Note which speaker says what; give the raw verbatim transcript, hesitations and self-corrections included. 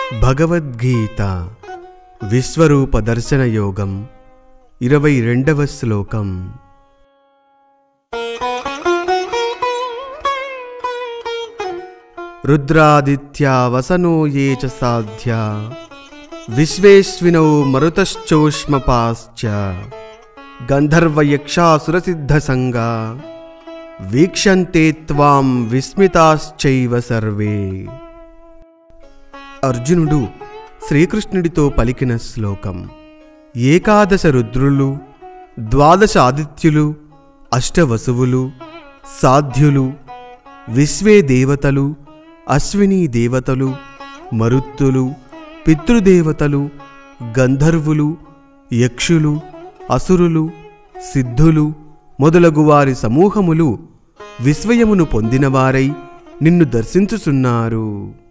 Speaker 1: భగవద్గీత విశ్వరూప దర్శన యోగం ఇరవై రెండవ శ్లోకం. రుద్రాదిత్యా వసనో యే చ సాధ్యా విశ్వేశ్వినో మరుతశ్చోష్మపాశ్చ గంధర్వయక్షాసురసిద్ధసంగా వీక్షంతే త్వాం విస్మితాశ్చైవ సర్వే. అర్జునుడు శ్రీకృష్ణుడితో పలికిన శ్లోకం. ఏకాదశ రుద్రులు, ద్వాదశ ఆదిత్యులు, అష్టవసువులు, సాధ్యులు, విశ్వే దేవతలు, అశ్వినీ దేవతలు, మరుత్తులు, పితృదేవతలు, గంధర్వులు, యక్షులు, అసురులు, సిద్ధులు మొదలగు వారి సమూహములు విస్మయమును పొందినవారై నిన్ను దర్శించుచున్నారు.